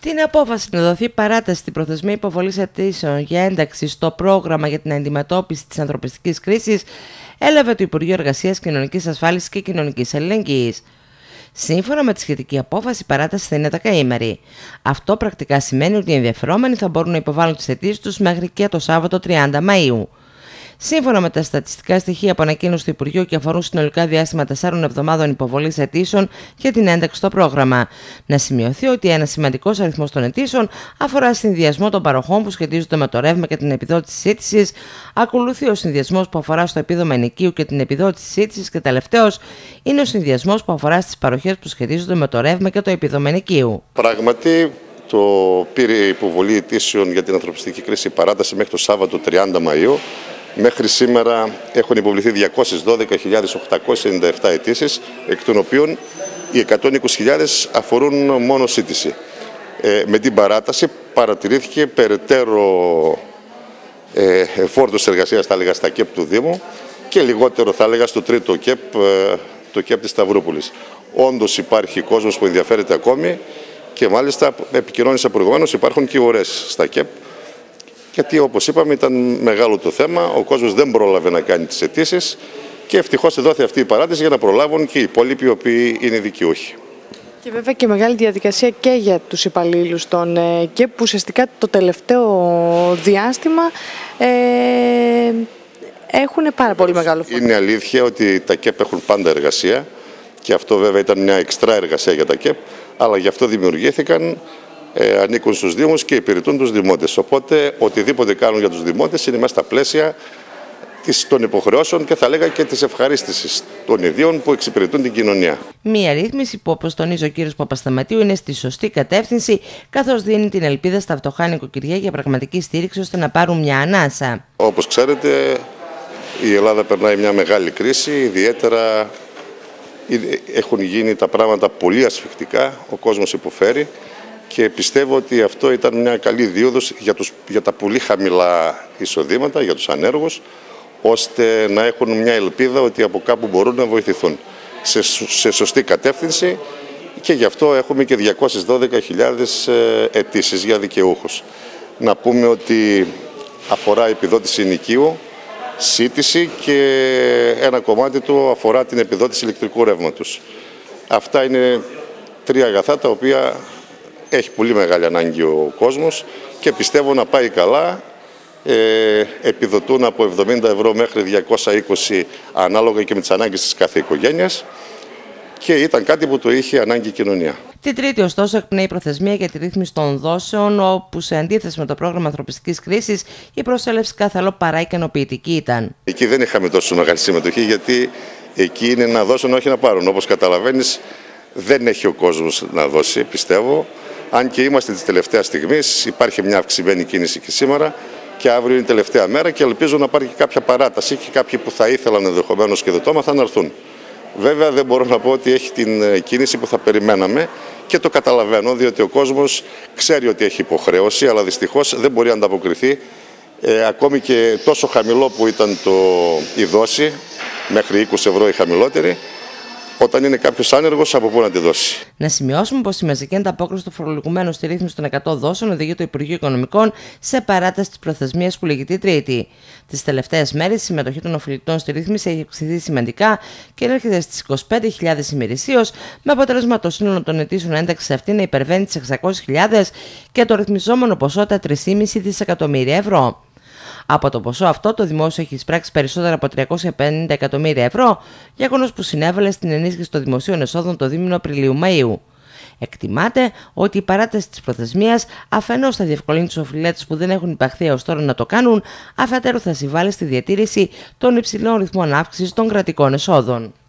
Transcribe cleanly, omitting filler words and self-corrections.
Την απόφαση να δοθεί παράταση στην προθεσμία υποβολής αιτήσεων για ένταξη στο πρόγραμμα για την αντιμετώπιση της ανθρωπιστικής κρίσης έλαβε το Υπουργείο Εργασίας, Κοινωνικής Ασφάλισης και Κοινωνικής Αλληλεγγύης. Σύμφωνα με τη σχετική απόφαση, η παράταση θα είναι δεκαήμερη. Αυτό πρακτικά σημαίνει ότι οι ενδιαφερόμενοι θα μπορούν να υποβάλουν τις αιτήσεις τους μέχρι και το Σάββατο 30 Μαΐου. Σύμφωνα με τα στατιστικά στοιχεία που ανακοίνωσε το Υπουργείο και αφορούν συνολικά διάστημα 4 εβδομάδων υποβολής αιτήσεων για την ένταξη στο πρόγραμμα. Να σημειωθεί ότι ένας σημαντικός αριθμός των αιτήσεων αφορά συνδυασμό των παροχών που σχετίζονται με το ρεύμα και την επιδότηση σύντησης, ακολουθεί ο συνδυασμός που αφορά στο επίδομα ενοικίου και την επιδότηση σύντησης και τελευταίος είναι ο συνδυασμός που αφορά στις παροχές που σχετίζονται με το ρεύμα και το επίδομα ενοικίου. Πράγματι, το πήρε υποβολή αιτήσεων για την ανθρωπιστική κρίση παράταση μέχρι το Σάββατο 30 Μαΐου. Μέχρι σήμερα έχουν υποβληθεί 212.897 αιτήσεις, εκ των οποίων οι 120.000 αφορούν μόνο σύντηση. Με την παράταση παρατηρήθηκε περαιτέρω φόρτος εργασίας, θα έλεγα, στα ΚΕΠ του Δήμου και λιγότερο, θα έλεγα, στο τρίτο ΚΕΠ, το ΚΕΠ της Σταυρούπολης. Όντως υπάρχει κόσμος που ενδιαφέρεται ακόμη και μάλιστα επικοινώνησα προηγουμένως, υπάρχουν και ώρες στα ΚΕΠ. Γιατί, όπως είπαμε, ήταν μεγάλο το θέμα, ο κόσμος δεν πρόλαβε να κάνει τις αιτήσεις και ευτυχώς δόθη αυτή η παράτηση για να προλάβουν και οι υπόλοιποι οι οποίοι είναι δικαιούχοι. Και βέβαια και μεγάλη διαδικασία και για τους υπαλλήλους των ΚΕΠ που ουσιαστικά το τελευταίο διάστημα έχουν πάρα πολύ μεγάλο φόρτο. Είναι αλήθεια ότι τα ΚΕΠ έχουν πάντα εργασία και αυτό βέβαια ήταν μια εξτρά εργασία για τα ΚΕΠ, αλλά γι' αυτό δημιουργήθηκαν. Ανήκουν στους Δήμους και υπηρετούν τους Δημότες. Οπότε, οτιδήποτε κάνουν για τους Δημότες είναι μέσα στα πλαίσια των υποχρεώσεων και θα λέγα και της ευχαρίστησης των ιδίων που εξυπηρετούν την κοινωνία. Μία ρύθμιση που, όπως τονίζει ο κ. Παπασταματίου, είναι στη σωστή κατεύθυνση, καθώς δίνει την ελπίδα στα φτωχά νοικοκυριά για πραγματική στήριξη ώστε να πάρουν μια ανάσα. Όπως ξέρετε, η Ελλάδα περνάει μια μεγάλη κρίση, ιδιαίτερα έχουν γίνει τα πράγματα πολύ ασφικτικά, ο κόσμος υποφέρει. Και πιστεύω ότι αυτό ήταν μια καλή δίωδος για τα πολύ χαμηλά εισοδήματα, για τους ανέργους, ώστε να έχουν μια ελπίδα ότι από κάπου μπορούν να βοηθηθούν σε σωστή κατεύθυνση και γι' αυτό έχουμε και 212.000 αιτήσεις για δικαιούχους. Να πούμε ότι αφορά επιδότηση ενοικίου, σύντηση και ένα κομμάτι του αφορά την επιδότηση ηλεκτρικού ρεύματος. Αυτά είναι τρία αγαθά τα οποία έχει πολύ μεγάλη ανάγκη ο κόσμος και πιστεύω να πάει καλά. Επιδοτούν από 70 ευρώ μέχρι 220 ανάλογα και με τις ανάγκες της κάθε οικογένειας και ήταν κάτι που το είχε ανάγκη η κοινωνία. Την Τρίτη, ωστόσο, εκπνέει η προθεσμία για τη ρύθμιση των δόσεων, όπου σε αντίθεση με το πρόγραμμα ανθρωπιστικής κρίσης η προσέλευση κάθε άλλο παρά ικανοποιητική ήταν. Εκεί δεν είχαμε τόσο μεγάλη συμμετοχή, γιατί εκεί είναι να δώσουν, όχι να πάρουν. Όπως καταλαβαίνεις, δεν έχει ο κόσμος να δώσει, πιστεύω. Αν και είμαστε της τελευταίας στιγμής, υπάρχει μια αυξημένη κίνηση και σήμερα και αύριο είναι η τελευταία μέρα και ελπίζω να υπάρχει κάποια παράταση και κάποιοι που θα ήθελαν ενδεχομένως και δεν το έμαθαν να έρθουν. Βέβαια δεν μπορώ να πω ότι έχει την κίνηση που θα περιμέναμε και το καταλαβαίνω, διότι ο κόσμος ξέρει ότι έχει υποχρέωση, αλλά δυστυχώς δεν μπορεί να ανταποκριθεί ακόμη και τόσο χαμηλό που ήταν η δόση, μέχρι 20 ευρώ η χαμηλότερη. Όταν είναι κάποιος άνεργος, από πού να τη δώσει. Να σημειώσουμε πως η μαζική ανταπόκριση του φορολογουμένου στη ρύθμιση των 100 δόσεων οδηγεί το Υπουργείο Οικονομικών σε παράταση της προθεσμίας που λέγει Τρίτη. Τις τελευταίες μέρες η συμμετοχή των οφειλητών στη ρύθμιση έχει αυξηθεί σημαντικά και έρχεται στις 25.000 ημερησίως, με αποτέλεσμα το σύνολο των αιτήσεων ένταξης αυτή να υπερβαίνει τις 600.000 και το ρυθμιζόμενο ποσό τα 3,5 δισεκατομμύρια ευρώ. Από το ποσό αυτό, το δημόσιο έχει εισπράξει περισσότερα από 350 εκατομμύρια ευρώ, γεγονός που συνέβαλε στην ενίσχυση των δημοσίων εσόδων το δίμηνο Απριλίου-Μαΐου. Εκτιμάται ότι η παράταση της προθεσμίας αφενός θα διευκολύνει τους οφειλέτες που δεν έχουν υπαχθεί έως τώρα να το κάνουν, αφετέρου θα συμβάλλει στη διατήρηση των υψηλών ρυθμών αύξησης των κρατικών εσόδων.